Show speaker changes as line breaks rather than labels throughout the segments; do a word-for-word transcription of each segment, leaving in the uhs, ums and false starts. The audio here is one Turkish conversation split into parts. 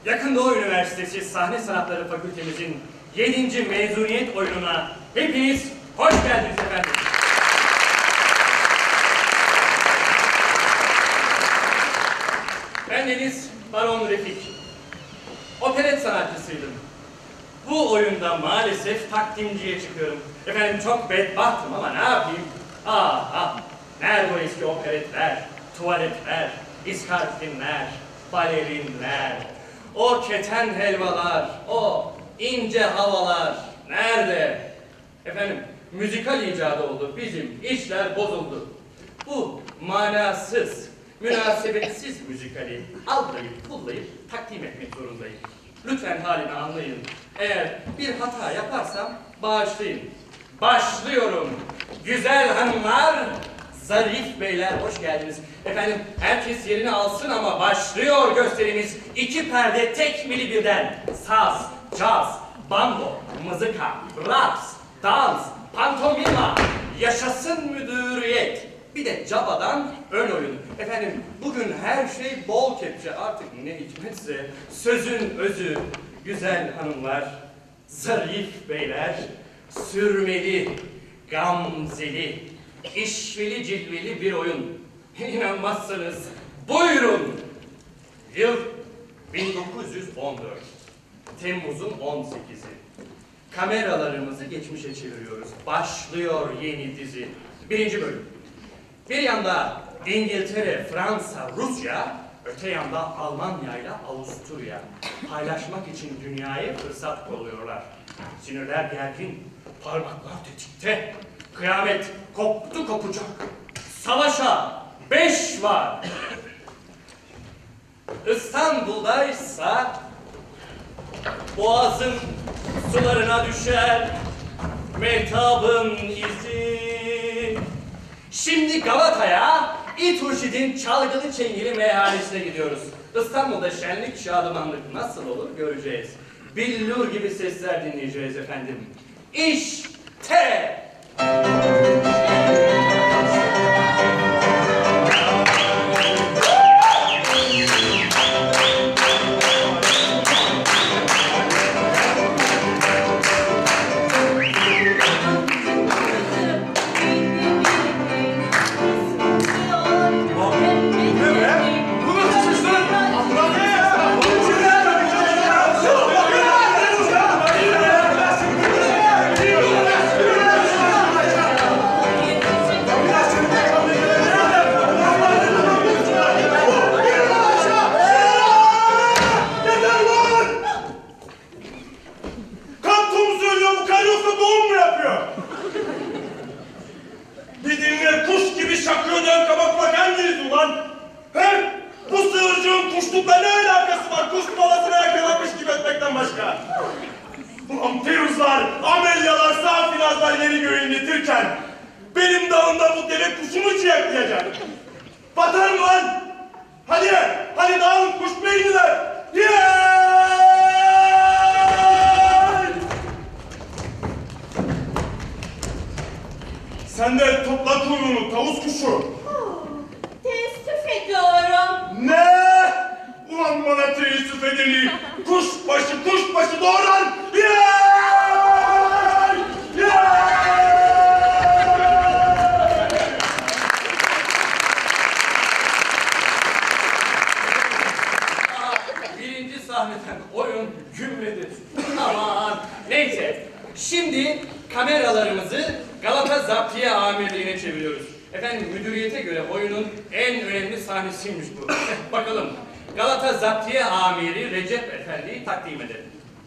Yakın Doğu Üniversitesi Sahne Sanatları Fakültemizin yedinci mezuniyet oyununa hepiniz hoş geldiniz efendim. Bendeniz Baron Refik. Operet sanatçısıydım. Bu oyunda maalesef takdimciye çıkıyorum. Efendim çok bedbahtım ama ne yapayım? Ah ah! Nerede o eski operetler, tuvaletler, iskarpinler, balerinler, o keten helvalar, o ince havalar nerede? Efendim müzikal icadı oldu, bizim işler bozuldu. Bu manasız, münasebetsiz müzikali allayıp pullayıp takdim etmek zorundayım. Lütfen halimi anlayın. Eğer bir hata yaparsam bağışlayın. Başlıyorum. Güzel hanımlar, zarif beyler hoş geldiniz. Efendim herkes yerini alsın ama başlıyor gösterimiz. İki perde tek mili birden. Saz, caz, bando, mızıka, raps, dans, pantomima, yaşasın müdüriyet. Bir de cabadan ön oyun. Efendim bugün her şey bol kepçe, artık ne hikmetse sözün özü. Güzel hanımlar, zarif beyler, sürmeli, gamzeli, işveli cilveli bir oyun. İnanmazsanız buyurun. Yıl bin dokuz yüz on dört. Temmuz'un on sekizi. Kameralarımızı geçmişe çeviriyoruz. Başlıyor yeni dizi. Birinci bölüm. Bir yanda İngiltere, Fransa, Rusya, öte yanda Almanya ile Avusturya. Paylaşmak için dünyayı fırsat kolluyorlar. Sinirler gergin, parmaklar tetikte. Kıyamet koptu kopacak. Savaşa beş var. İstanbul'daysa boğazın sularına düşer mehtabın izi. Şimdi Galata'ya İtuşid'in çalgılı çengeli meyhanesine gidiyoruz. İstanbul'da şenlik şadımanlık nasıl olur göreceğiz. Billur gibi sesler dinleyeceğiz efendim. İşte!
Sen de topla kuyruğunu tavus kuşu.
Oh, teessüf ediyorum.
Ne? Ulan bana teessüf edeni. Kuşbaşı kuşbaşı doğuran. Yeeey! Yeeey!
Birinci sahneden oyun gümledir. Aman neyse. Şimdi kameralarımızı Galata Zaptiye Amirliği'ne çeviriyoruz. Efendim müdüriyete göre oyunun en önemli sahnesiymiş bu. Bakalım Galata Zaptiye Amiri Recep Efendi'yi takdim edelim.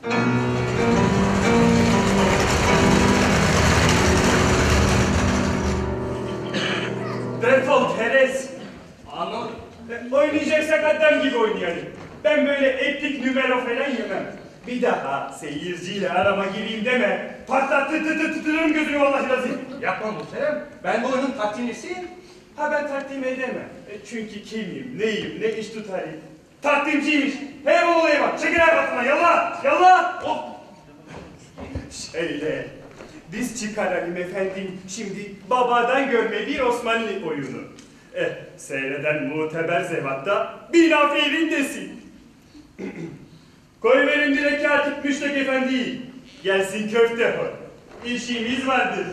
Defol Teres.
Anlamadım.
E, Oynayacaksak adam gibi oynayalım. Ben böyle epik numara falan yemem. Bir daha seyirciyle arama gireyim deme. Patlattı tı tı tıtırırım gözünü vallahi lazım.
Yapma muhterem. Ben bu oyunun takdimcisiyim.
Ha ben takdim edemem. E, çünkü kimim, neyim, ne iş tutarım. Takdimciymiş. Hey bu olayı bak. Çekil arkasına. Yallah. Yallah. Hop. Şöyle. Biz çıkaralım efendim. Şimdi babadan görme bir Osmanlı oyunu. Eh, seyreden muteber zevatta bin aferindesin. Koy verin direkt katip Müştak Efendi'yi. Gelsin köfte koy. İşimiz vardır.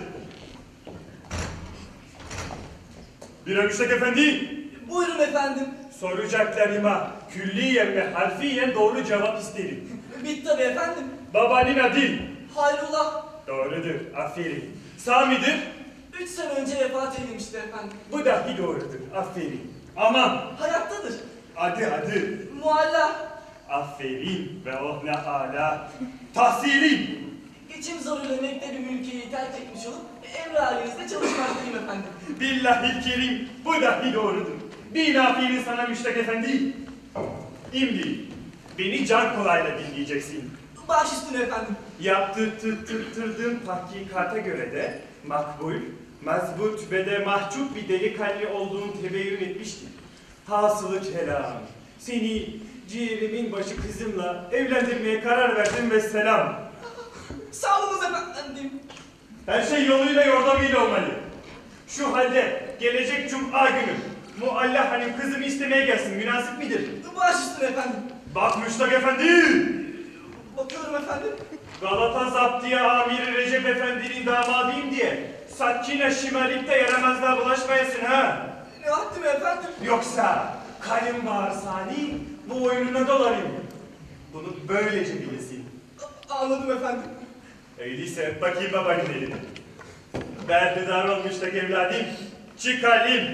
Bira Müştak Efendi.
Buyurun efendim.
Soracaklarıma külliyen ve harfiyen doğru cevap isterim.
Bitti tabii efendim.
Babanın adı.
Hayrullah.
Doğrudur, aferin. Sami'dir.
Üç sene önce vefat edilmişti efendim.
Bu dahi doğrudur, aferin. Aman,
Hayattadır.
adı adı.
Mualla.
Aferin ve oh ne hala. Tahsilim.
Geçim zoruyla mektebi mülkiyeyi terk etmiş olup emri halinizde çalışmaktayım efendim.
Billahil kerim, bu dahi doğrudur. Bin aferin sana Müştak Efendi. Şimdi, beni can kolayla dinleyeceksin.
Baş üstüne efendim.
Yaptırttırdığım tahkikata göre de makbul, mazbut ve de mahcup bir delikanlı olduğunu tebeyyün etmiştim. Hasılı kelam, seni ciğerimin başı kızımla evlendirmeye karar verdim ve selam.
Sağ olunuz efendim.
Her şey yoluyla yordamıyla olmalı. Şu halde gelecek cuma günü Mualla Hanım kızımı istemeye gelsin, münasip midir?
Baş üstüne efendim.
Bak Müştak Efendi!
Bakıyorum efendim.
Galata Zaptiye Amiri Recep Efendi'nin damadıyım diye Sakkine Şimalik'te yaramazlığa bulaşmayasın ha!
Ne haddime efendim?
Yoksa kalın bağırsani bu oyununa dolarım. Bunu böylece bilesin.
Anladım efendim.
Öyleyse bakayım babanın eline. Berdedar olmuştak evladım. Çıkalım.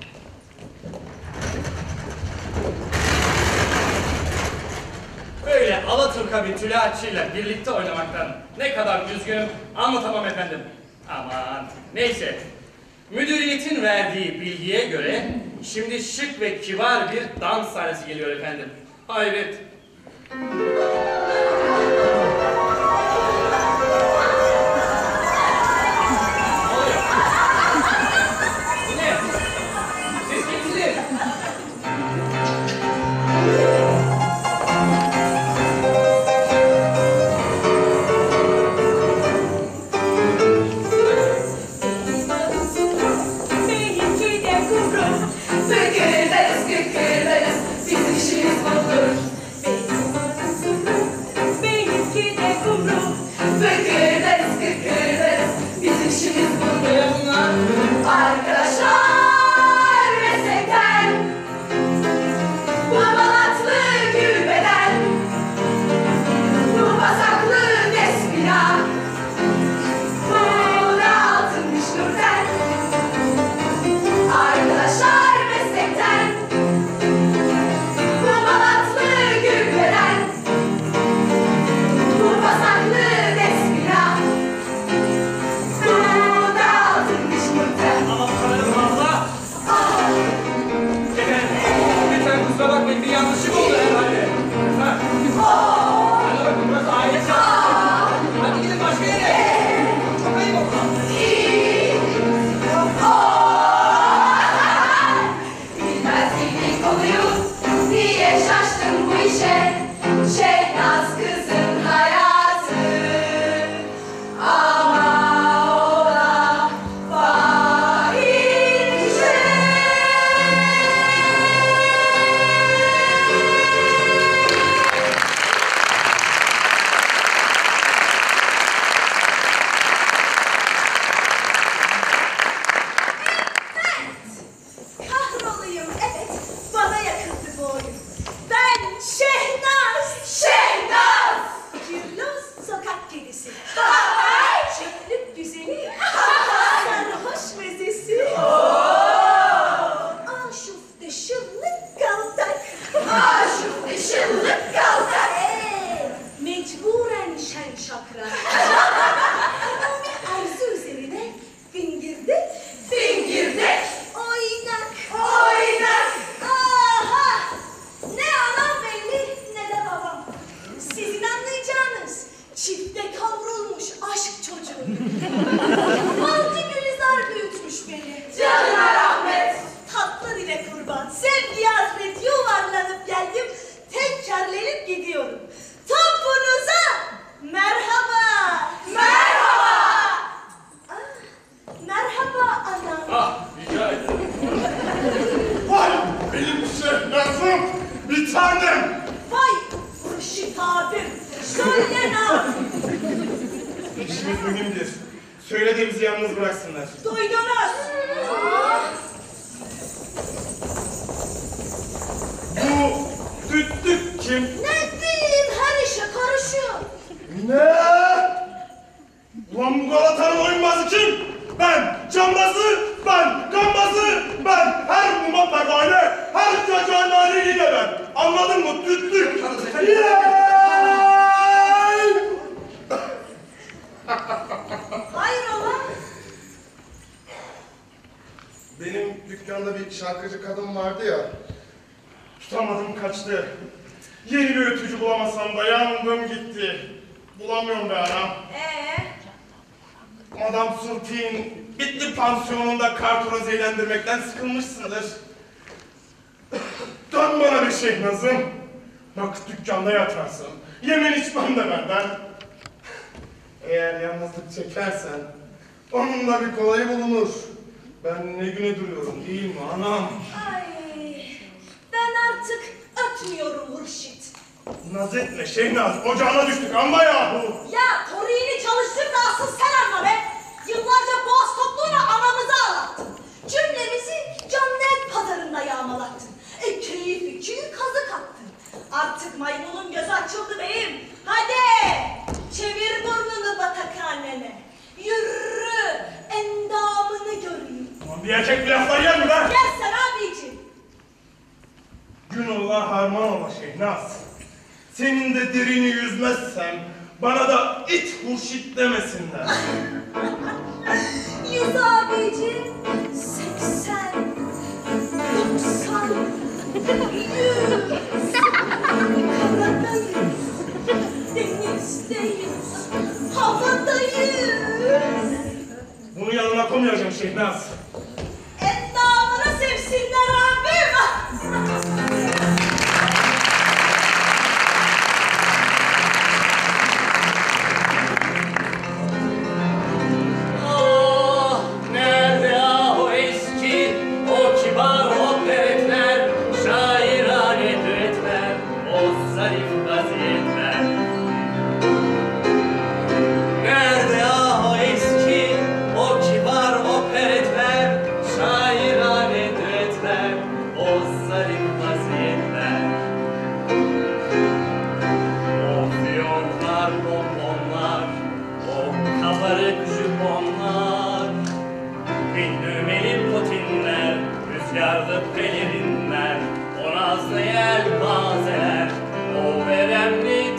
Böyle Alaturka bir tülaçıyla birlikte oynamaktan ne kadar üzgünüm anlatamam efendim. Aman neyse. Müdüriyetin verdiği bilgiye göre şimdi şık ve kibar bir dans sahnesi geliyor efendim. Hayret.
abim. Söyle Naz.
İşimiz mühimdir. Söylediğimizi yalnız bıraksınlar.
Duydunuz. Aa,
Bu düttük kim?
ne bileyim her işe karışıyor.
Ne? Ulan bu Galata'nın oyunbazı kim? Ben, cambazı, ben, gambazı, ben, her muma pervane, her çocuğa naleliyle ben. Anladın mı? Düttük. Yeeey!
Hayrola?
Benim dükkanda bir şarkıcı kadın vardı ya. Tutamadım kaçtı. Yeni bir ötücü bulamasam da yandım gitti. Bulamıyorum be anam.
Ee,
Madame Sultin bitli pansiyonunda kartoraz eğlendirmekten sıkılmışsındır. Dön bana bir şey Nazım. Bak dükkanda yatarsın. Yemen içmem de benden. Eğer yalnızlık çekersen onun da bir kolayı bulunur. Ben ne güne duruyorum değil mi anam?
ay, ben artık ötmüyorum Hurşit.
Naz etme Şeynaz, ocağına düştük amma yahu.
Ya Tori'ni çalıştır da asıl sen anla be. Yıllarca boğaz topluğuna anamızı ağlattın. Cümlemizi Cannet pazarında yağmalattın. E keyif için kazık attın. Artık maymunun gözü açıldı beyim. Hadi çevir burnunu batakhanene. Yürü endamını göreyim.
Ulan bir erkek bir laflar yer mi be?
Gel sen abicim.
Günullah harman ola Şeynaz. Senin de derini yüzmezsem bana da it Hurşit demesinler.
Yüz abicim. Seksen. Doksan. Yüz. Karadayız. Denizdeyiz. Havadayız.
Bunu yanına koymayacağım Şeynaz.
Endamını sevsinler abim.
Ah, nerede ah o eski, o kibar operetler, şairane düetler, o zarif vaziyetler. Nerede ah o eski, o kibar operetler, şairane düetler, o zarif vaziyetler. O fiyonklar, bonbonlar, o kabarık jüponlar, bin düğmeli potinler, rüzgarlı pelerinler, o nazlı yelpazeler, o veremli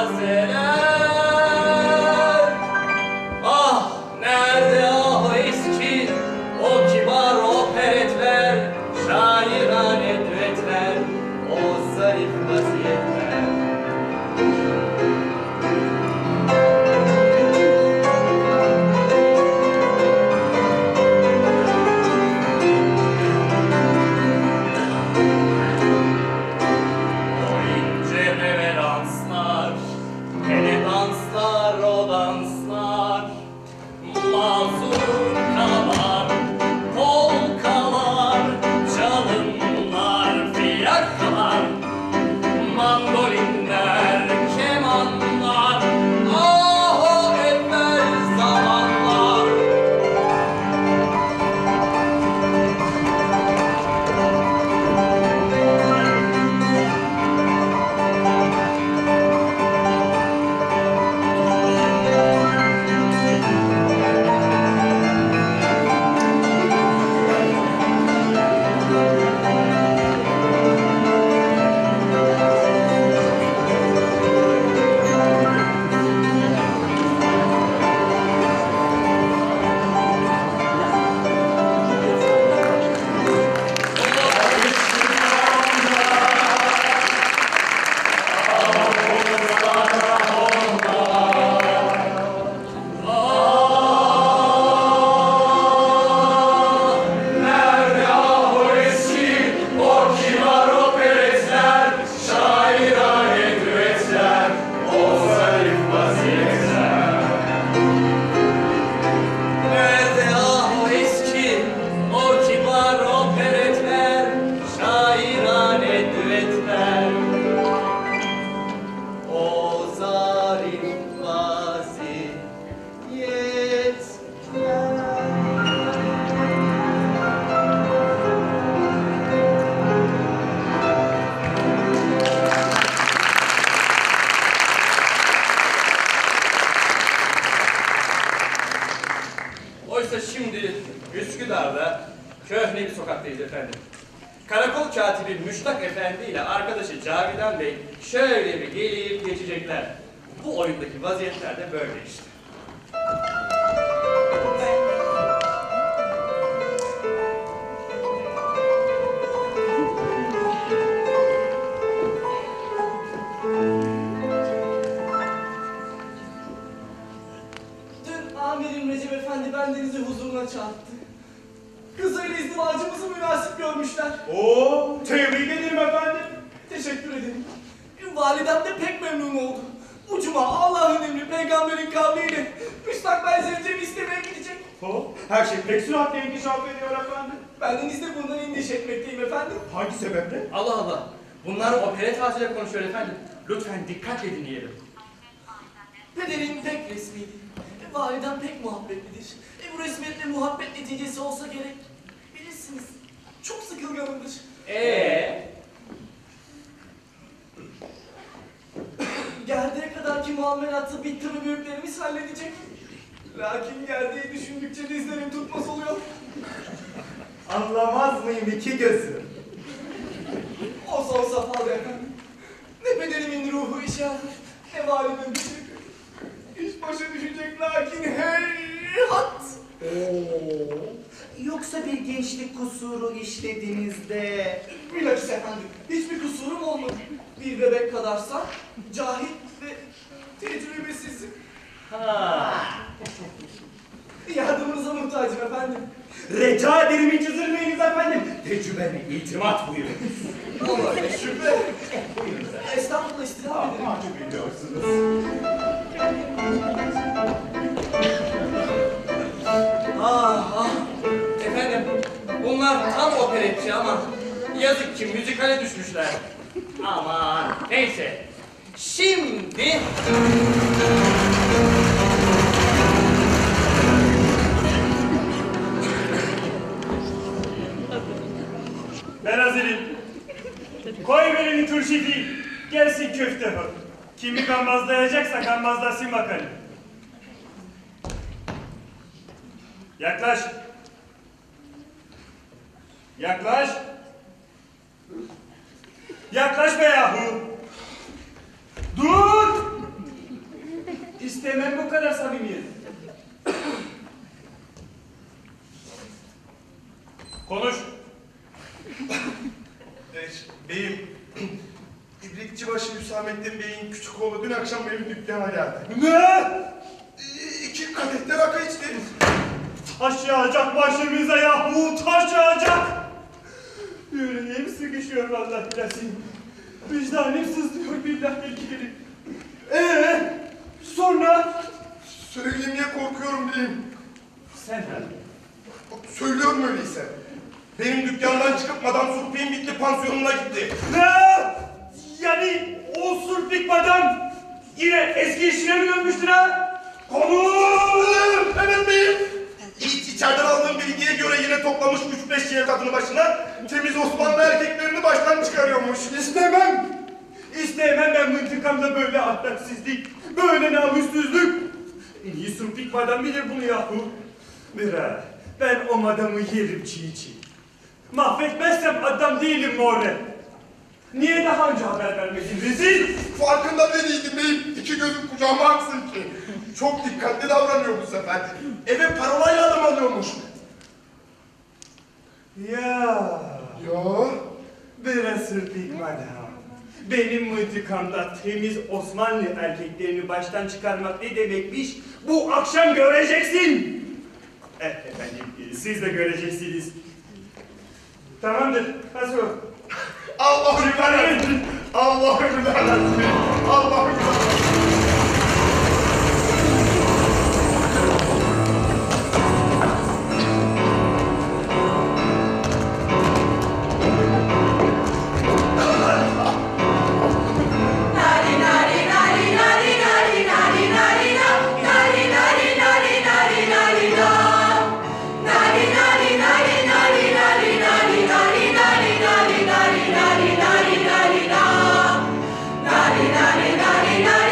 tazeler. Ah, nerede ah o eski, o kibar operetler, şairane düetler, o zarif vaziyetler. O ince reverans, Üsküdar'da köhne bir sokaktayız efendim. Karakol katibi Müştak Efendi ile arkadaşı Cavidan Bey şöyle bir gelip geçecekler. Bu oyundaki vaziyetler de böyle işte.
Dün amirim Recep Efendi bendenizi huzuruna çağırdı. Kızıyla izdivacımızı münasip görmüşler.
Oo, tebrik ederim efendim.
Teşekkür ederim. Validem de pek memnun oldu. Ucuma Allah'ın emri peygamberin kavliyle müstakbel zevcemi istemeye gidecek.
Oo, her şey pek süratle inkişaf ediyor efendim.
Bendeniz de bundan endişe etmekteyim efendim.
Hangi sebeple?
Allah Allah. Bunlar operet ağzıyla konuşuyor efendim. Lütfen dikkatle dinleyelim.
Pederim pek resmiydi. E, validem pek muhabbetlidir. E, bu resmiyetle muhabbet neticesi olsa gerek. Bilirsiniz, çok sıkılganımdır.
Ee,
Gerdeğe kadarki muamelatı bitti mi büyüklerimiz halledecek. Lakin gerdeği düşündükçe dizlerim tutmaz oluyor.
Anlamaz mıyım iki gözüm?
O son safhada efendim. Ne pederimin ruhu işe alır, ne validemin düşecek. İş başa düşecek lakin heyhat.
Oo, yoksa bir gençlik kusuru işlediniz-de...
Bilakis efendim, hiçbir kusurum olmadı. Bir bebek kadarsa cahil ve tecrübesizim.
ha.
Yardımınıza muhtacım efendim.
Rica ederim hiç üzülmeyiniz efendim. Tecrübeme itimat buyurun.
Ama ne şüphe. Estağfurullah istirham ederim.
Mahcup ediyorsunuz.
Ah ah. Efendim, bunlar tam operetçi ama yazık ki müzikale düşmüşler. Aman neyse. Şimdi...
Ben hazırım. Koy belini turşifi. Gelsin köfte bu. Kimi gambazlayacaksa gambazlasın bakalım. Yaklaş. Yaklaş. Yaklaş be yahu. Dur. İstemem bu kadar samimiyet. Konuş.
Beyim, İbrikçibaşı Hüsamettin Bey'in küçük oğlu dün akşam benim dükkana geldi.
Ne?
İki kadehte rakı içti.
Taş yağacak başımıza yahu, taş yağacak! Yüreğim sıkışıyor vallahi bilesin. Vicdanım sızlıyor billahi ilgileri. Ee, sonra?
Söyleyeyim diye korkuyorum beyim.
Sen ha?
Söylüyorum öyleyse. Benim dükkandan çıkıp Madame Sulpi'nin bitli pansiyonuna gitti.
Ne? Yani o sulpik madam yine eski işine mi dönmüştür ha? Konuş!
Evet beyim. İç, içeriden aldığım bilgiye göre yine toplamış üç beş şehir kadını başına temiz Osmanlı erkeklerini baştan çıkarıyormuş.
İstemem! İstemem ben mıntıkamda böyle ahlaksızlık, böyle namussuzluk. En iyi sulpik madam bilir bunu yahu. Mira, ben o madamı yerim çiğ çiğ. Mahvetmezsem adam değilim more. Niye daha önce haber vermedin rezil?
Farkında bile değildim beyim. İki gözüm kucağıma aksın ki. Çok dikkatli davranıyor bu sefer. Eve parolayla adam alıyormuş.
Ya,
Ya.
biraz sulpik madam. Benim mıntıkamda temiz Osmanlı erkeklerini baştan çıkarmak ne demekmiş? Bu akşam göreceksin. Eh efendim, siz de göreceksiniz. Tamamdır, hazır ol.
Allah'ım yarabbim. Allah'ım yarabbim. Allah'ım yarabbim.
Na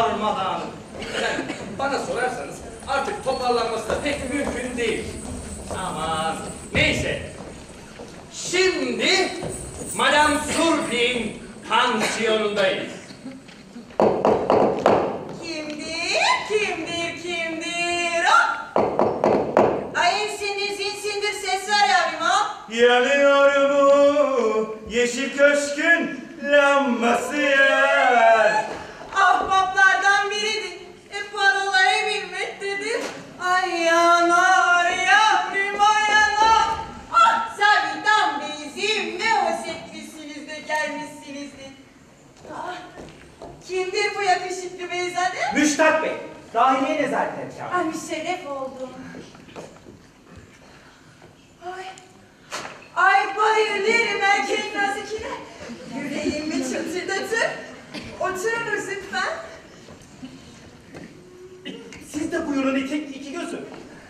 darmadağın.
Efendim, bana sorarsanız artık toparlanması da pek mümkün değil. Aman neyse. Şimdi Madame Surpin pansiyonundayız.
Kimdir, kimdir, kimdir? Hop! Ay insindir, zinsindir, ses ver yavrum hop!
Yanıyor bu yeşil köşkün lambası yer.
Ahbaplardan biridir. E parolayı bilmektedir. Ay yanar yavrum ay yanar. Ah Zavidan Beyciğim ne hoşetlisiniz de gelmişsinizdir. Ah, kimdir bu yakışıklı beyzade?
Müştak Bey, dahiliye nezaretçi.
Ay müşerref oldum. Ay, ay bayılırım erkek nazikine. Yüreğimi çıtırdatır. Oturunuz lütfen.
Siz de buyurun iki, iki gözüm.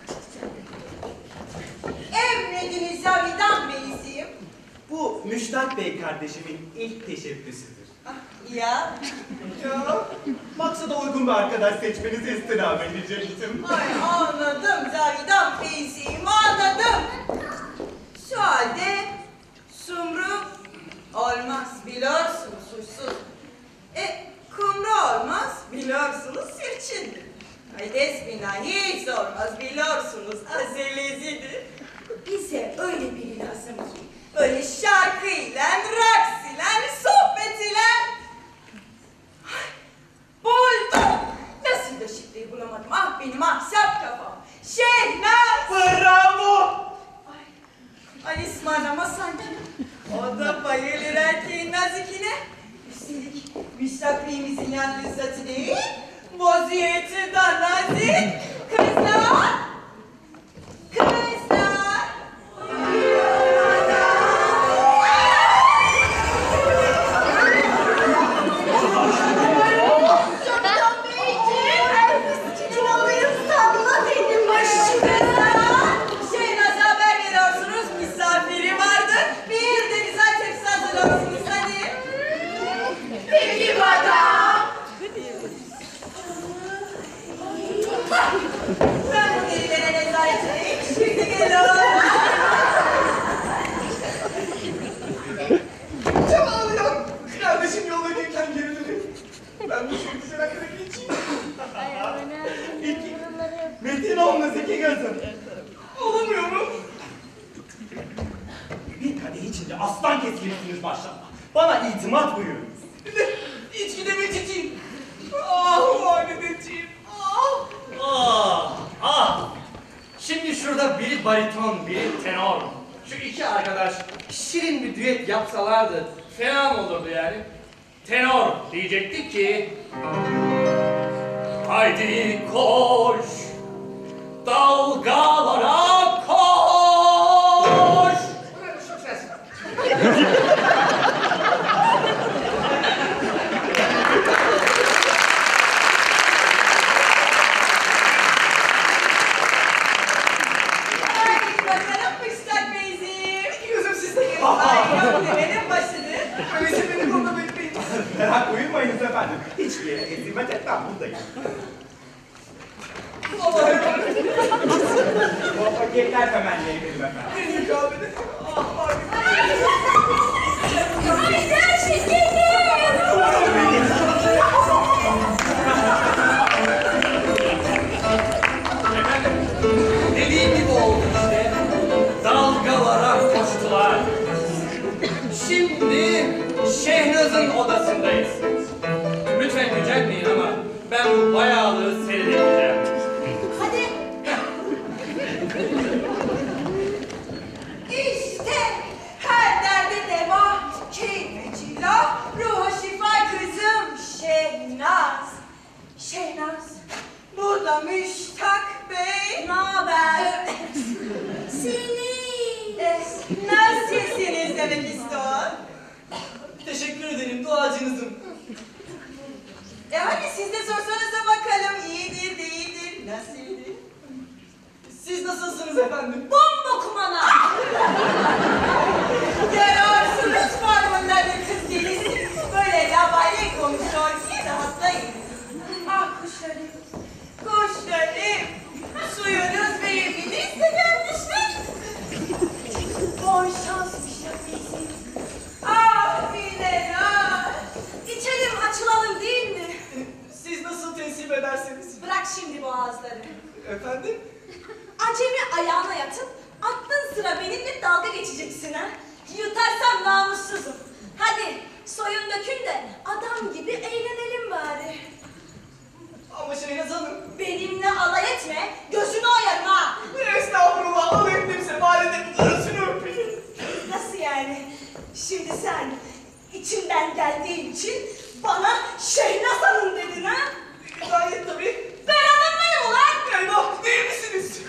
Emrediniz Zavidan Beyciğim.
Bu Müştak Bey kardeşimin ilk teşebbüsüdür.
Ah, ya.
Ya, maksada uygun bir arkadaş seçmenizi istirham edecektim.
Ay anladım Zavidan Beyciğim anladım. Şu halde Sumru olmaz biliyorsunuz suçsuz. E kumru olmaz biliyorsunuz sirçindir. Ay desbina hiç olmaz biliyorsunuz azelezidir. Bize öyle biri lazım ki böyle şarkıyla, raksıyla, sohbetiyle. Ay, buldum. Nasıl da şifreyi bulamadım ah benim ahşap kafam. Şehnaz.
Bravo!
Ay, Ali ısmarlama sanki. O da bayılır erkeğin nazikine. Üstelik Müştak Bey'imizin yalnız zatı değil, vaziyeti da nazik. Kızlar! Kızlar! Sultan Beyciğim, elbisçinin olayım salla dedim başı. Kızlar! Şehnaz'a haber veriyorsunuz, misafiri vardır. Bir de güzel tepsi hazırlamışsınız hadi. Peki madam. Ben bu delilere nezaret edeyim, şimdi geliyorum.
Çabalıyor. Kardeşim yola gelirken geri dönüyor. Ben bu şu güzel hakkına geçeyim.
İki. Metin olmaz iki gözüm.
Olamıyorum.
Bir kadeh içinde aslan kesilirsiniz maşallah. Bana itimat buyurun.
İçki deme çiçeğim. Ah valideciğim. Ah.
Ah, ah. Şimdi şurada biri bariton, biri tenor. Şu iki arkadaş şirin bir düet yapsalardı fena mı olurdu yani? Tenor diyecekti ki haydi koş, dalgalara koş. Şu ses.
Hadi bakalım Müştak Beyciğim.
Gözüm sizde gelin.
Ay yok demenin başıdır.
Öyleyse beni konuda bekleyin.
Merak buyurmayınız efendim. Hiçbir yere ezilmet etmem buradayım.
Allah'a emanet.
Bu paketler temenni ederim efendim.
Beni kahvede. Ah valideciğim.
Ay her şey gelir.
Efendim, dediğim gibi oldu işte. Dalgalara koştular. Şimdi Şehnaz'ın odasındayız. Lütfen gücenmeyin ama ben bu bayağılığı seyredemeyeceğim.
Hadi. İşte her derde deva, keyfe cila, ruha şifa kızım Şehnaz. Şehnaz, bu da Müştak Bey. Naber? Seni. Eh, nasılsınız demek istiyor.
Teşekkür ederim duacınızım.
E hadi siz de sorsanıza bakalım iyidir değildir, nasıldır?
Siz nasılsınız efendim?
Bomba kumana! Görüyorsunuz formülleri kız delisi. Böyle labale konuşuyor ki rahatlayın. kuşlarım, kuşlarım, suyunuz ve yeminiz de gelmiştir. Bol şansmış Şafi'si. Ah Bilal, içelim açılalım değil mi?
Siz nasıl teslim ederseniz.
Bırak şimdi bu ağızları.
Efendim?
Acemi ayağına yatıp aklın sıra benimle dalga geçeceksin ha. Yutarsam namussuzum. Hadi soyun dökün de adam gibi eğlenelim bari.
Ama Şehnaz Hanım.
Benimle alay etme, gözünü oyarım ha.
Estağfurullah, Allah ettimse bari de arasını öpeyim.
Nasıl yani? Şimdi sen içinden geldiğin için bana Şehnaz Hanım dedin ha?
Gayet tabii.
Ben hanım mıyım ulan?
Eyvah, değil misiniz?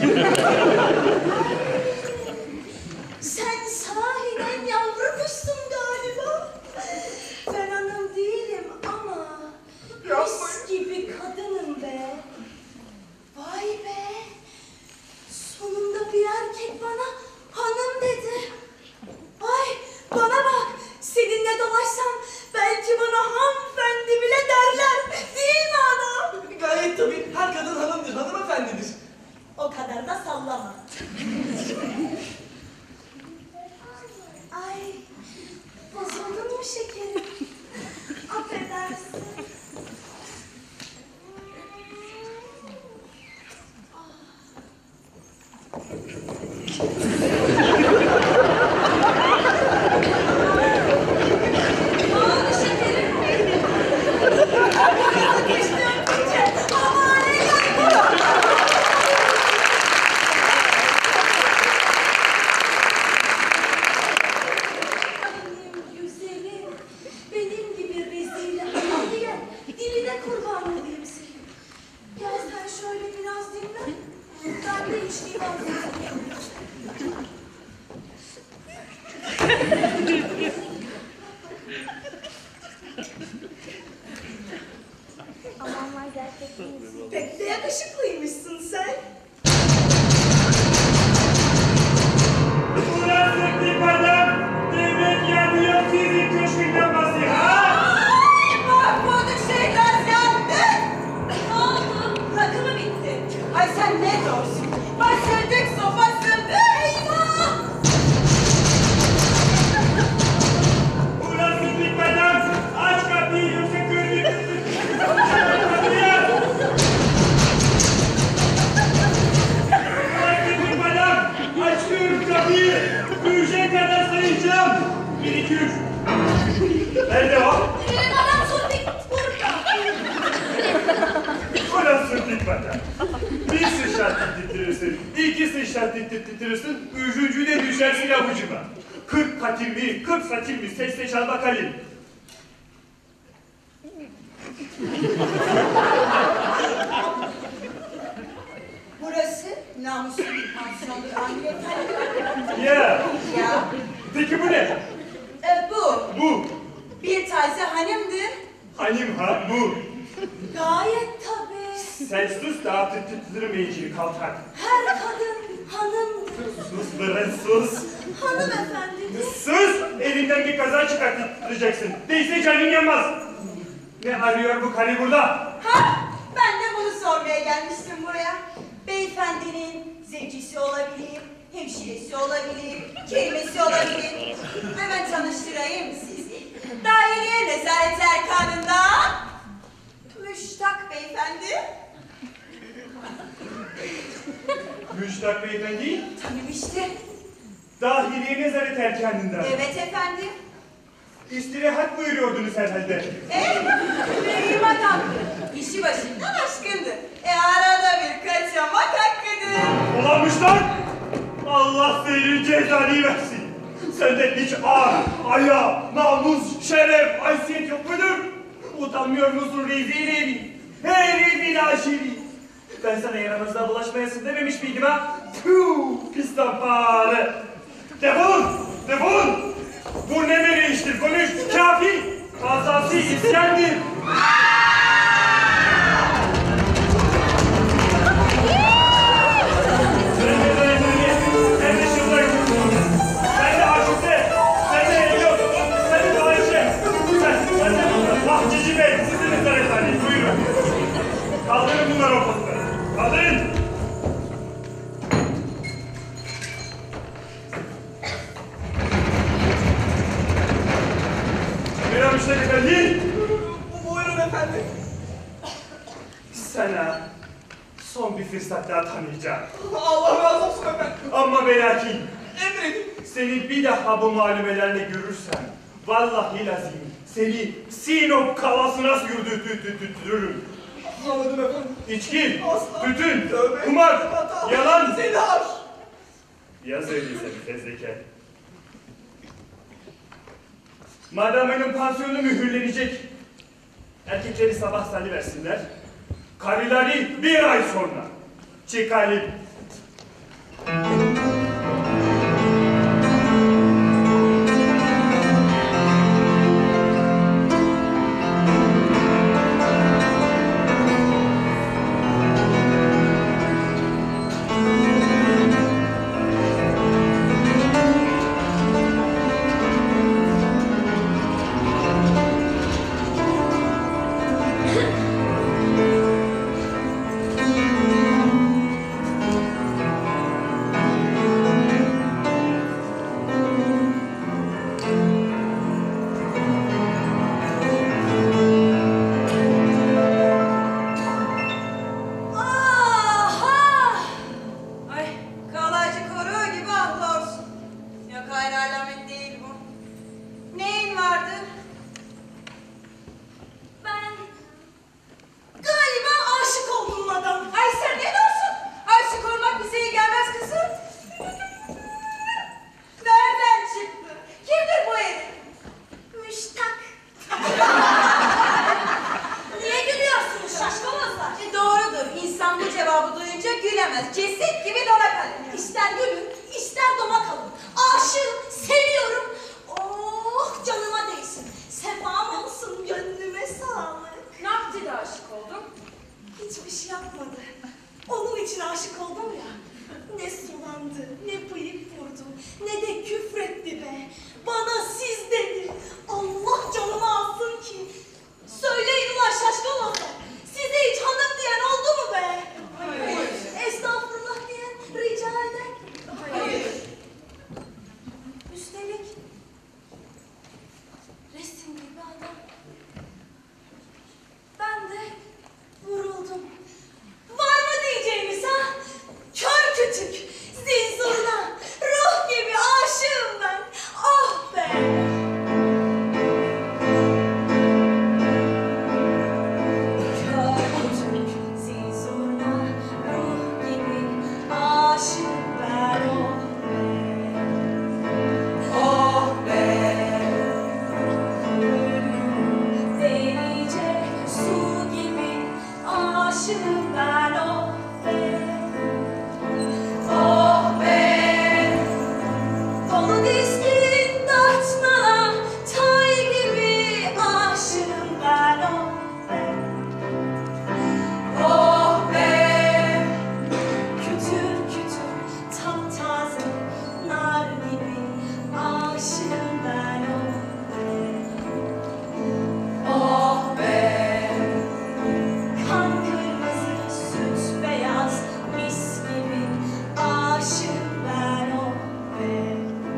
Sen sahiden yavru kuşsun galiba. Ben hanım değilim ama mis gibi kadınım be. Vay be. Sonunda bir erkek bana hanım dedi. Ay bana bak, seninle dolaşsam belki bana hanımefendi bile derler. Değil mi anam?
Gayet tabii. Her kadın hanımdır, hanımefendidir.
O kadar da sallama. Ay, bozuldun mu şekerim? Affedersin. Ne oldu şekerim? Geçti öpünce. Aman eyvallah. Benim güzelim, benim gibi rezil haliye, diline kurban olayım senin. Gel sen şöyle biraz dinle, ben de içtiğim anlatayım.
Adamlar gerçekten
Pek de yakışıklıymışsın sen.
Ulan sıktık adam. Devlet yanıyor sizin köşkünden basıyor ha?
Ay, mahvolduk şeyler yandı. Ne oldu? Rakı mı bitti? Ay sen ne diyorsun? Basıldık, sofa söndü. Eyvah!
Ulan sıktık adam. Aç kapıyı yoksa gördük. Kapıyı aç. Ulan sıktık adam. Açıyorum kapıyı. Üçe kadar sayacağım. Bir, iki, üç. Nerede o?
Benim adam Sultik burada.
Ulan sıktık adam. Bir sıçrat tittirirsin. İki sıçrat tittirirsin. Üçüncü de düşersin avucuma. Kırk katil mi? Kırk satil mi? Seç seç al bakalım.
Burası namuslu bir pansiyondur Amir Efendi.
Ya.
Ya,
Peki bu ne?
e, bu
Bu.
bir taze hanımdır.
Hanım ha bu.
Gayet tabii.
Sen sus da tittirmeyicini kaltak.
Her kadın hanımdır.
Sus bırak sus.
Hanımefendidir.
Sus! Elinden bir kaza çıkarttıracaksın. Değilse canın yanmaz. Ne arıyor bu kale burada?
Ha, ben de bunu sormaya gelmiştim buraya. Beyefendinin zevcisi olabilir, hemşiresi olabilir, kelimesi olabilir. Hemen tanıştırayım sizi. Dahiliye Nezaret Erkanı'ndan Müştak Beyefendi.
Müştak beyefendi,
Tanımıştı.
dahiliye nezaret erkanında.
Evet efendim.
İstirahat buyuruyordunuz herhalde.
Eh, beyim adam. İşi başından aşkındı. E arada bir kaçamak hakkıdır.
Ulan Müştak! Allah senin cezanı versin. Sende hiç ar, aya, namus, şeref, haysiyet yok mudur? Utanmıyor musun rezil evi? Herifin aşiri! Ben sana yaramazda bulaşmayasın dememiş miydim ha? Tüh, pis tampare! Defolun, defolun! Bu ne böyle iştir, konuş, kafi! Kazası isyandır! Sen de zayıflayın, sen de şıldayın. Sen de Aşık'te, sen de Eliyot, sen de Ayşe. Sen, sen de Bahçeci Bey, sizin de zayıflayın, buyurun. sana son bir fırsat daha tanıyacağım.
Allah razı olsun efendim.
Ama ve lakin
Emredin.
seni bir daha bu malumelerle görürsem vallahi lazim seni Sinop kalasına sürdürtürüm.
Anladım efendim.
İçki,
Asla.
tütün,
Tövbe.
kumar,
Hata.
yalan.
Zihar.
Yaz öyleyse bir fezleke. Madamenin pansiyonu mühürlenecek. Erkekleri sabah salıversinler. Karıları bir ay sonra. Çıkalım.
Aha! Ay kalaycı koruğu gibi atlıyorsun. Yok hayır alamet değil bu. Neyin vardı? Ben galiba aşık oldum madam. Ay sen ne diyorsun? Aşık olmak bize iyi gelmez kızım. Nereden çıktı? Kimdir bu herif? Müştak. Niye gülüyorsunuz şaşkınızlar? E doğrudur. İnsan bu cevabı duyunca gülemez. Ceset gibi dona kalır. İster gülün, ister dona kalın. Aşığım, seviyorum. Oh canıma değsin. Sefam olsun, gönlüme sağlık.
Ne yaptı da aşık oldun?
Hiçbir şey yapmadı. Onun için aşık oldum ya. Ne sulandı, ne bıyık vurdu, ne de küfretti be. Bana siz dedi. Allah canımı alsın ki. Söyleyin ulan şaşkın olsa. Size hiç hanım diyen oldu mu be?
Hayır.
Estağfurullah diyen rica eder.
Hayır.
Üstelik resim gibi adam. Ben de vuruldum. Var mı diyeceğiniz ha? Kör kütük, zil zurna, ruh gibi aşığım ben. Ah be! Kör kütük, zil zurna, ruh gibi aşığım ben. Oh be! Delice su gibi aşığım ben. Oh be! Oh be! Dolu dizgin dartmana tay gibi aşığım ben. Oh be! Oh be! Kütür kütür taptaze nar gibi aşığım ben. Oh be! Oh be! Kan kırmızı süt beyaz mis gibi aşığım ben. Oh be!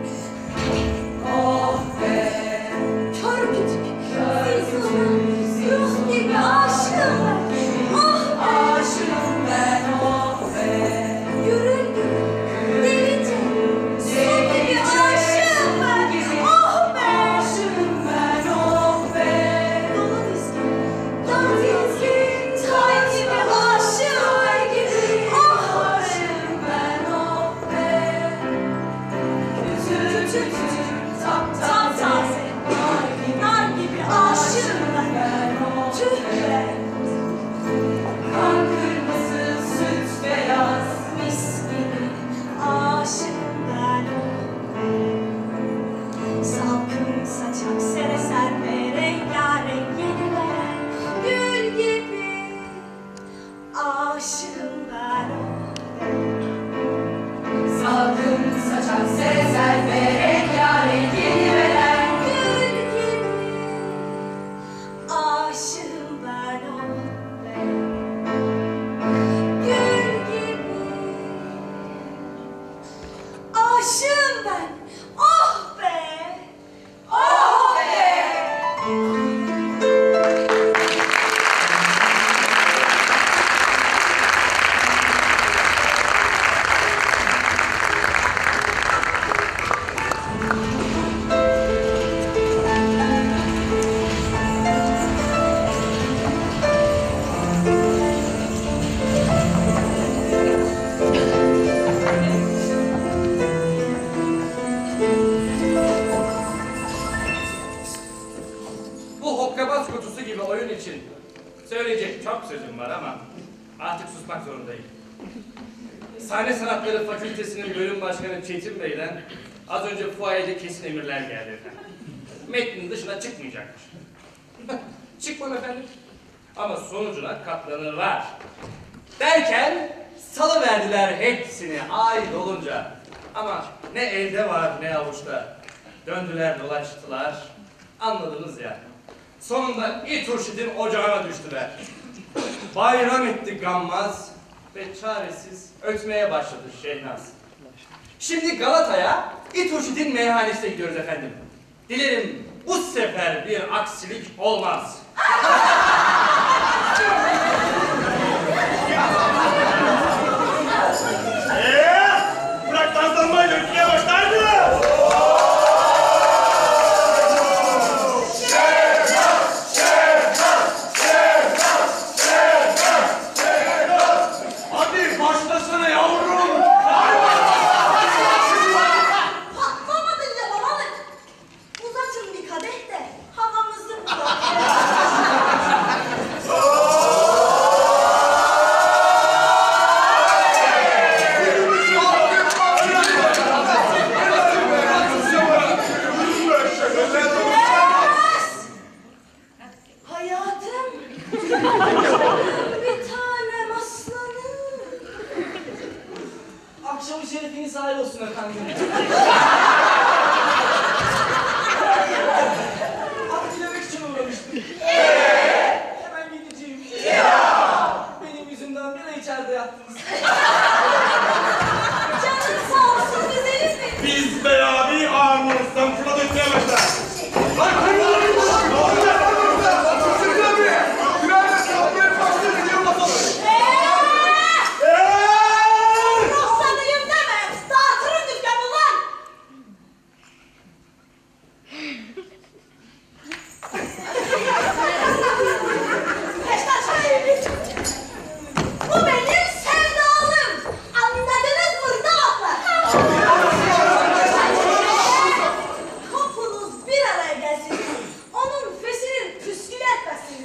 Oh be! Kör kütük, zil zurna, ruh gibi aşığım ben. Ah aşığım ben. Oh be! Gürül gürül, delice, su gibi aşığım ben. Oh be! Aşığım ben. Oh be! Dolu dizgin, dar dizgin, tay gibi aşığım ben. Ah aşığım ben. Oh be! Kütür kütür, taptaze, nar gibi, nar gibi aşığım ben. Tüh be! Kan kırmızı süt beyaz mis gibi aşığım ben. Salkım saçak sere serpe rengarenk yeni veren gül gibi aşığım ben. Salkım saçak sere serpe rengarenk yeni veren gül gibi aşığım ben. Gül gibi aşığım ben. Oh be! Oh be!
sözüm var ama artık susmak zorundayım. Sahne Sanatları Fakültesi'nin bölüm başkanı Çetin Bey'den az önce fuayede kesin emirler geldi efendim. Metnin dışına çıkmayacakmış. Çıkmam efendim. Ama sonucuna katlanırlar. Derken salıverdiler hepsini ay dolunca. Ama ne elde var ne avuçta. Döndüler dolaştılar. Anladınız ya. Sonunda İturşid'in ocağına düştüler. Bayram etti gammaz ve çaresiz ötmeye başladı Şehnaz. Şimdi Galata'ya İturşid'in meyhanesine gidiyoruz efendim. Dilerim bu sefer bir aksilik olmaz.
Eee? Bırak danslanmayı dökmeye başlardı.
Hadi başlasana yavrum.
Patlamadın ya babalık. Uzatın bir kadeh de havamızı hayatım. Bir tanem aslanım.
Akşamı şerefiniz hayır olsun efendim. At dilemek için uğramıştım. Hemen gideceğim. Benim yüzümden bile içeride yattınız.
Canın sağ olsun güzelim benim.
Biz be abi ağırlığımızdan fırla dökmeye başlar.
Ruhsanıyım deme. Dağıtırım dükkanı lan. Peşten şöyle. Bu benim sevdalım. Anladınız mı damatlar? Kapınız bir araya gelsin. Onun fesinin püskül etmesin.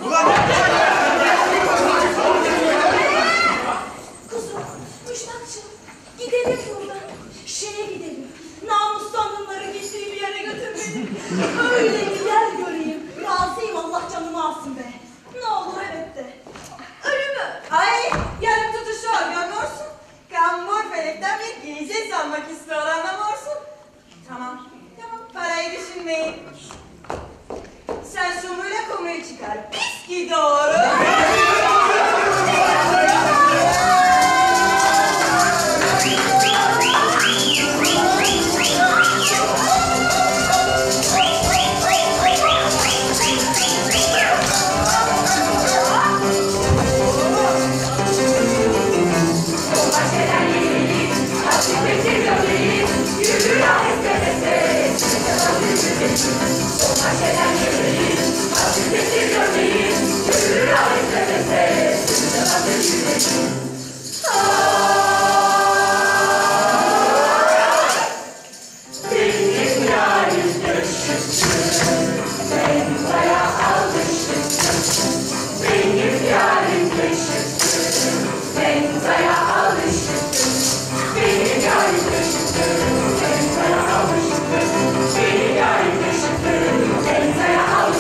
Kuzum, müştakçım, gidelim buradan. Şeye gidelim. Namuslu hanımların gittiği bir yere götür beni. Öyle bir yer göreyim. Razıyım, Allah canımı alsın be. Ne olur evet de.
Ölümü. Ay yarım tutuşuyor görüyorsun. Kambur felekten bir giysi salmak istiyor anlamıyorsun. Tamam. Tamam parayı düşünmeyin. Sen şumuyla konuyu çıkar. Biz gidiyoruz.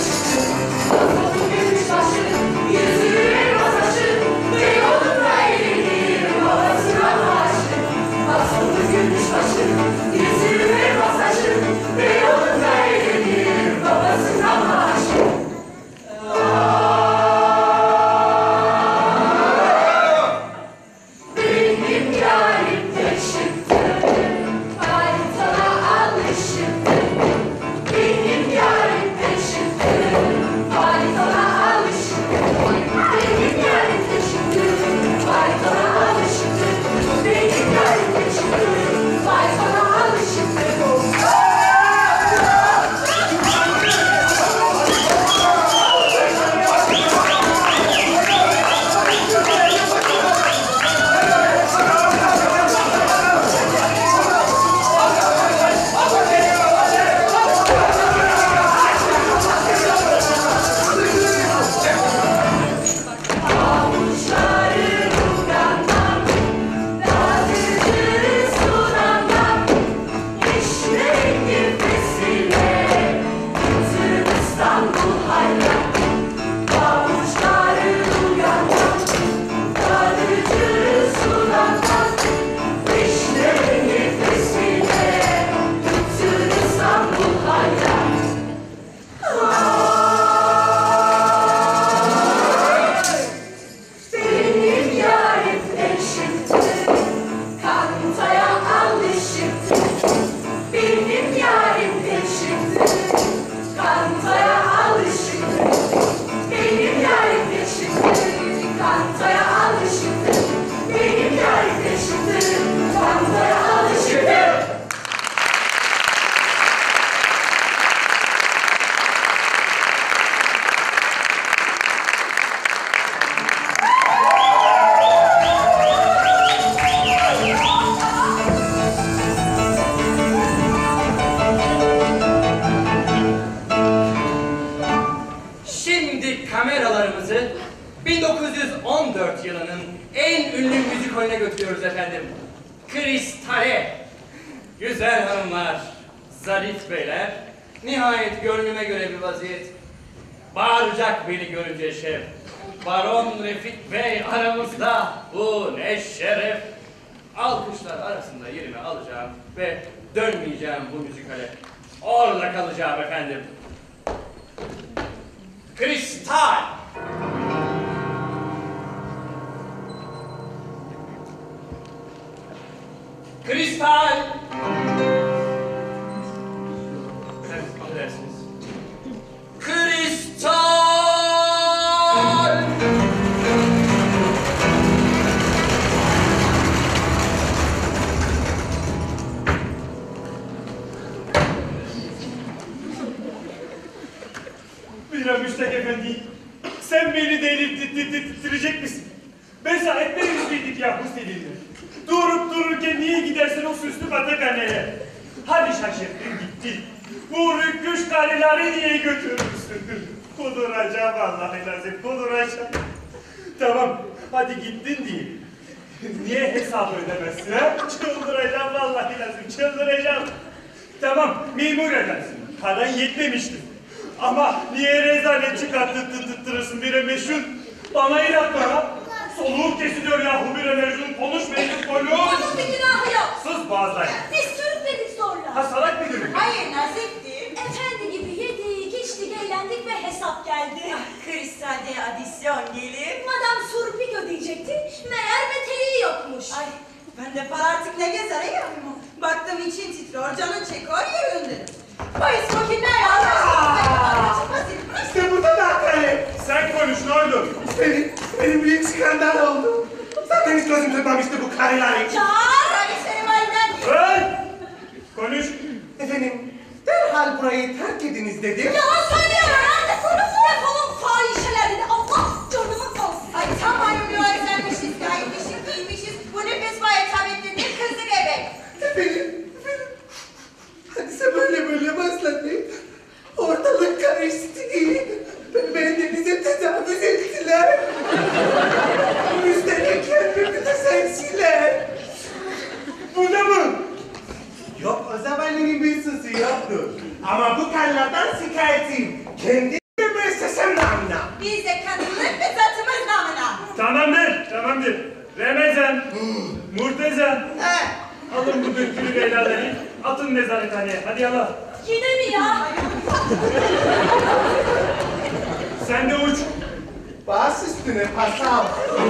Yüzüğe basaşı, ve yolunda elim.
yılının en ünlü müzik oyununa götürüyoruz efendim. Kristale. Güzel hanımlar, zarif beyler, nihayet gönlüme göre bir vaziyet. Bağıracak beni görünce şef. Baron Refik Bey aramızda, bu ne şeref. Alkışlar arasında yerimi alacağım ve dönmeyeceğim bu müzikale. Orada kalacağım efendim. Kristal. Kristal. Evet, affedersiniz. Kristal.
Bira Müştak Efendi, sen beni delirttirecek misin? Besa etmemiz miydik ya bu seninle? Durup dururken niye gidersin o süslü batakhaneye? Hadi şaşırttın gittin. Bu rüküş karileri niye götürürsün? Kuduracağım vallahi lazım, kuduracağım. Tamam, hadi gittin diye. Niye hesabı ödemezsin ha? Çıldıracağım vallahi lazım, çıldıracağım. Tamam, memur edersin. Paran yetmemiştir. Ama niye rezalet çıkarttırırsın bire meşhur? Bana inatma ha. Soluğum kesiliyor yahu bire meşhur. Konuşmayın konuş.
Onun bir günahı yok.
Sus bazıları.
Biz sürükledik zorla.
Ha salak mı demek?
Hayır nazikti.
Efendi gibi yedik, içtik, eğlendik ve hesap geldi.
Kristalde adisyon gelir.
Madam Surpik ödeyecekti, meğer meteliği yokmuş.
Ay ben de para artık ne gezer ya? Baktım için titriyor, canın çekiyor yüründü. Polis makinler
İşte burada da hakaret.
Sen konuş ne oldu?
Benim, benim büyük skandal oldu. Zaten hiç gözüm tutmamıştı bu karılar için.
Çağır senin elinden.
Hey! Konuş.
Efendim, derhal burayı terk ediniz dedim.
Yalan söylüyor, nerede konuş? Defolun fahişeler dedi, Allah canımı kalsın.
Ay tam hayırlı özenmişiz, gayetmişiz, giymişiz. Bu nefes var etabetli bir kızlık ebek.
Efendim, efendim. Hadise böyle böyle başladı. Ortalık karıştı. Bendenize tecavüz ettiler. Üstelik kendimi de sensiler.
Bu da mı?
Yok, o zavalının bir suçu yoktu. Ama bu karlardan şikayetim. Kendi müessesem namına.
Biz de kadınlık ve zatımız namına.
Tamamdır, tamamdır. Remezan, Murteza.
He.
Alın bu döktürü beylerleri. Atın nezarethaneye. Hadi yallah.
Yine mi ya?
Sen de uç.
Baş üstüne pasam.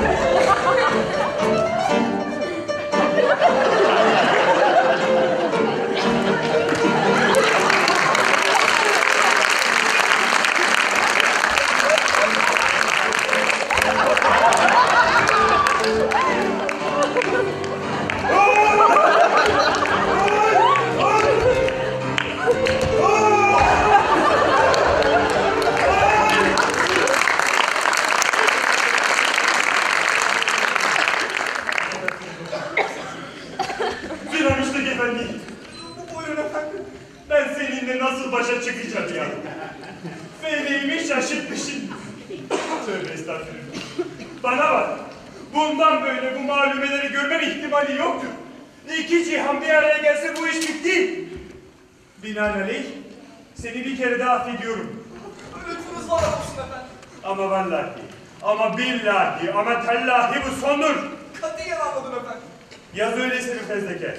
Bira Müştak Efendi. Buyurun efendim. Ben seninle nasıl başa çıkacağım ya? Feleğimi şaşırtmışım. Tövbe estağfurullah. Bana bak. Bundan böyle bu malumeleri görmem ihtimali yoktur. İki cihan bir araya gelse bu iş bitti. Binaenaleyh seni bir kere daha affediyorum.
Lütfunuz var olsun efendim.
Ama vallahi, ama billahi, ama tallahi bu sondur.
Katiyen anladım efendim.
Yaz öyleyse bir fezleke.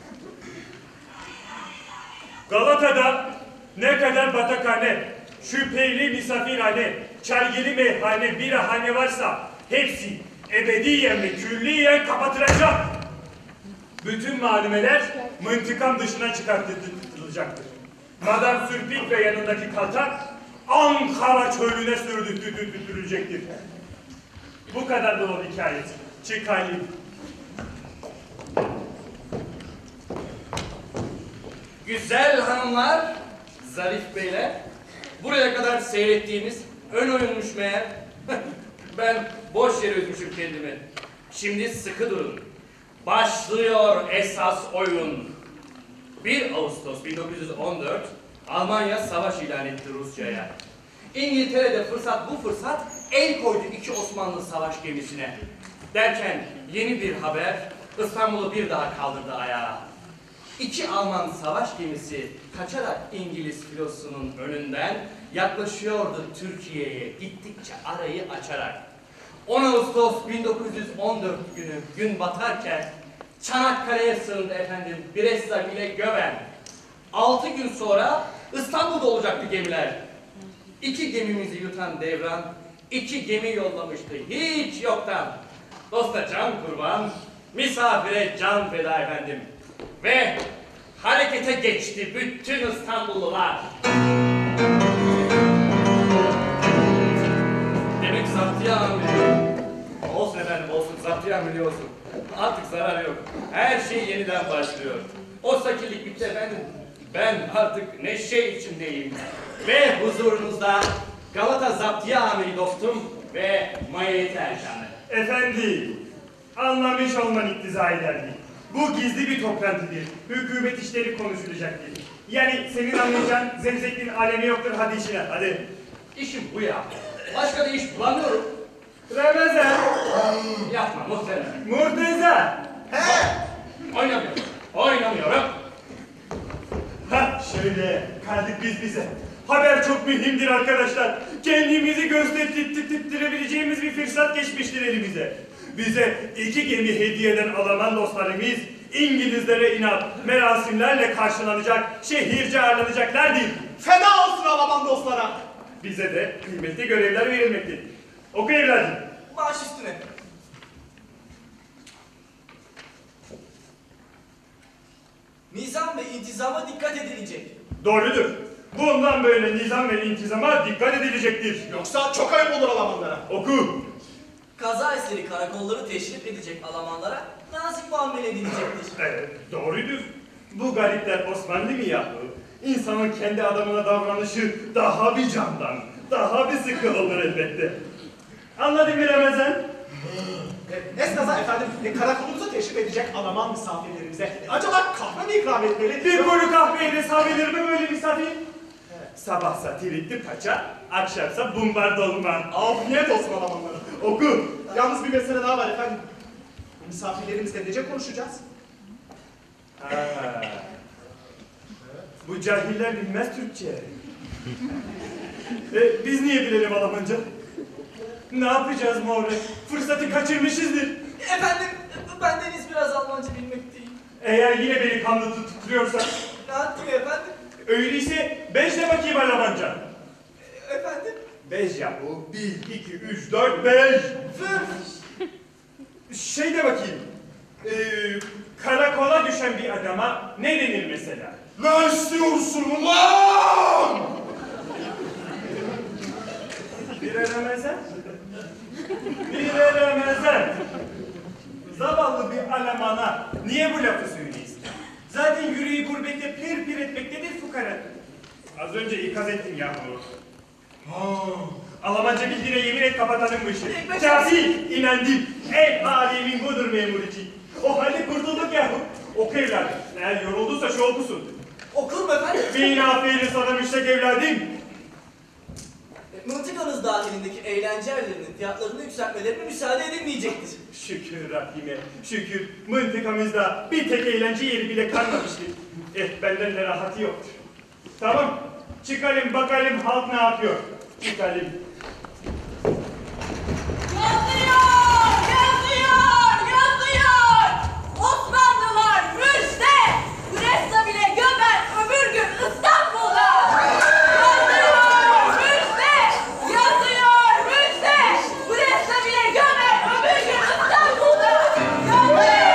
Galata'da ne kadar batakhane, şüpheli misafirhane, çargeli meyhane, birahane varsa hepsi ebediyen ve külliyen kapatılacak. Bütün malumeler mıntıkam dışına çıkartılacaktır. Madame Sürpik ve yanındaki kaltak Ankara çölüne sürdürülecektir. Bu kadar da o hikayet. Çık Halim.
Güzel hanımlar, zarif beyler, buraya kadar seyrettiğimiz ön oyunmuş meğer. Ben boş yere üzmüşüm kendimi. Şimdi sıkı durun. Başlıyor esas oyun. bir Ağustos bin dokuz yüz on dört, Almanya savaş ilan etti Rusya'ya. İngiltere'de fırsat bu fırsat el koydu iki Osmanlı savaş gemisine. Derken yeni bir haber İstanbul'u bir daha kaldırdı ayağa. İki Alman savaş gemisi kaçarak İngiliz filosunun önünden yaklaşıyordu Türkiye'ye gittikçe arayı açarak. on Ağustos bin dokuz yüz on dört günü gün batarken Çanakkale'ye sığındı efendim Bresta ile Göven. Altı gün sonra İstanbul'da olacaktı gemiler. İki gemimizi yutan devran iki gemi yollamıştı hiç yoktan. Dosta can kurban, misafire can feda efendim. Ve harekete geçti bütün İstanbullular. Demek zaptiye amiri. Olsun efendim olsun, zaptiye amiri olsun. Artık zarar yok. Her şey yeniden başlıyor. O sakillik bitti efendim. Ben artık neşe içindeyim. Ve huzurunuzda Galata zaptiye amiri dostum ve Mayet Erşan'ı.
Efendi, anlamış olman iktiza ederdi. Bu gizli bir toplantıdır. Hükümet işleri konuşulacaktır. Yani senin anlayacağın zemzekliğin alemi yoktur, hadi işine, hadi.
İşim bu ya. Başka da iş bulamıyorum.
Ramazan,
Yapma muhterem.
Murteza.
He!
Oynamıyorum. Oynamıyorum.
Ha şöyle, kaldık biz bize. Haber çok mühimdir arkadaşlar. Kendimizi gösterttirebileceğimiz bir fırsat geçmiştir elimize. Bize iki gemi hediye eden Alman dostlarımız İngilizlere inat merasimlerle karşılanacak, şehirce ağırlanacaklar değil.
Fena olsun Alman dostlara.
Bize de kıymetli görevler verilmektedir. Oku evladım.
Baş üstüne. Nizam ve intizama dikkat edilecek.
Doğrudur. Bundan böyle nizam ve intizama dikkat edilecektir.
Yoksa çok ayıp olur Almanlara.
Oku.
Kaza eseri karakolları teşrif edecek Almanlara nazik muamele edilecektir.
Evet, doğrudur. Bu garipler Osmanlı mı yahu? İnsanın kendi adamına davranışı daha bir candan, daha bir sıkı olur elbette. Anladın mı Ramazan?
E, Esnaza efendim, e, karakolumuza teşrif edecek Alman misafirlerimize e, acaba kahve mi ikram etmeli?
Bir kuru kahveyle sabilir mi böyle misafir? Sabahsa tiritli paça, akşamsa bumbar dolma.
Afiyet olsun Almanlara.
Oku.
Yalnız bir mesele daha var efendim. Bu misafirlerimizle nece konuşacağız?
Ha. Bu cahiller bilmez Türkçe. e, biz niye bilelim Almanca? Ne yapacağız Mavre? Fırsatı kaçırmışızdır.
Efendim, bendeniz biraz Almanca bilmekteyim.
Eğer yine beni kanlı tutuyorsan,
Ne yaptın efendim?
öyleyse beş de bakayım Almanca.
Efendim?
Beş ya bu. Bir, iki, üç, dört, beş. Şey de bakayım. Ee, karakola düşen bir adama ne denir mesela?
Ne istiyorsun ulan?
Bir Ramazan. Bir Ramazan. Zavallı bir Alman'a niye bu lafı söyleyiz? Zaten yüreği gurbette pir pir etmektedir fukara. Az önce ikaz ettim yahu. Almanca bildiğine yemin et kapatalım bu işi. Cahil, inandım. En alemin budur memur için. O halde kurtulduk yahu. Oku evladım. Eğer yorulduysa şu okusun.
Okur mu efendim?
Bin aferin sana müştek evladım.
Mıntıkanız dahilindeki eğlence yerlerinin fiyatlarını yükseltmelerine müsaade edilmeyecektir.
Şükür Rabbime, şükür mıntıkamızda bir tek eğlence yeri bile kalmamıştır. Eh benden de rahatı yoktur. Tamam, çıkalım bakalım halk ne yapıyor. Çıkalım.
Yazıyor, yazıyor, yazıyor. Osmanlılar müjde. Bresta bile Göben öbür gün İstanbul'da. Yazıyor, müjde. Yazıyor, müjde. Bresta bile Göben öbür gün İstanbul'da. Yazıyor.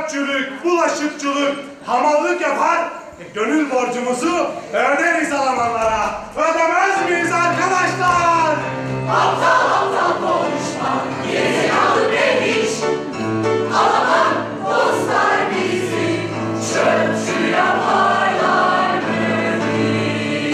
çöpçülük, bulaşıkçılık, hamallık yapar, gönül borcumuzu öderiz Almanlara. Ödemez miyiz arkadaşlar?
Aptal aptal konuşma, gerizekalı bebiş. Alaman dostlar bizi çöpçü yaparlar mı hiç?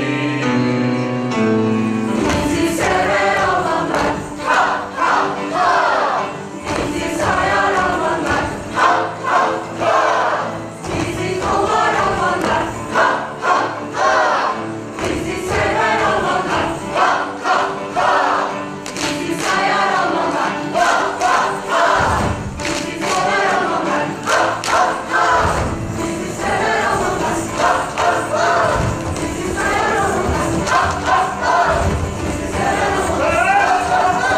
Bizi sever Almanlar, ha ha ha. Bizi sayar Almanlar, ha ha ha. Bizi kollar Almanlar, ha ha ha. Bizi sever Almanlar, ha ha ha. Bizi sayar Almanlar, ha ha ha. Bizi sever Almanlar, ha ha ha. Bizi sever Almanlar, ha ha ha. Bizi sayar Almanlar, ha ha ha. Bizi sever Almanlar.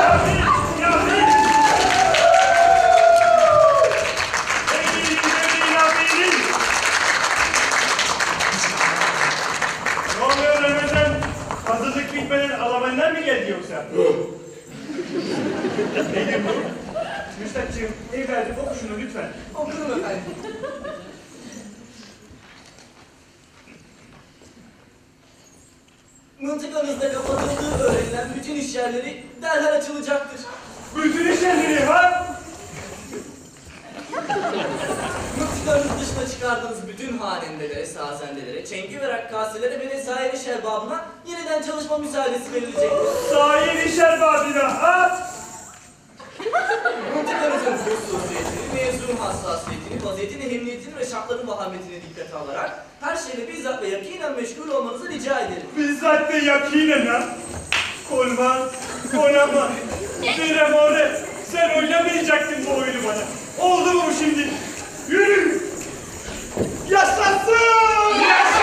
Ne oluyor Ramazan? Hazırlık bitmeden Almanlar mı geldi yoksa? Nedir bu? Müstakçığım, evladım oku şunu lütfen.
Okurum efendim. Mıntıkanızda kapatıldığı öğrenilen bütün iş yerleri derhal açılacaktır.
Bütün işlemleri ha?
Mıntıkanız dışına çıkardığınız bütün hanendelere, sazendelere, çengi ve rakkaselere ve vesaire şerbabına yeniden çalışma müsaadesi verilecektir.
Sahi işer babina ha?
Mıntıkanızın hususiyetini, mevzunun hassasiyetini, vaziyetin ehemmiyetini ve şartların vahametini dikkate alarak her şeyle bizzat ve yakinen meşgul olmanızı rica ederim.
Bizzat ve yakinen ha? Olmaz, olamaz. Bir more, sen oynamayacaktın bu oyunu bana. Oldu mu şimdi? Yürü!
Yaşasın!
Yaşasın!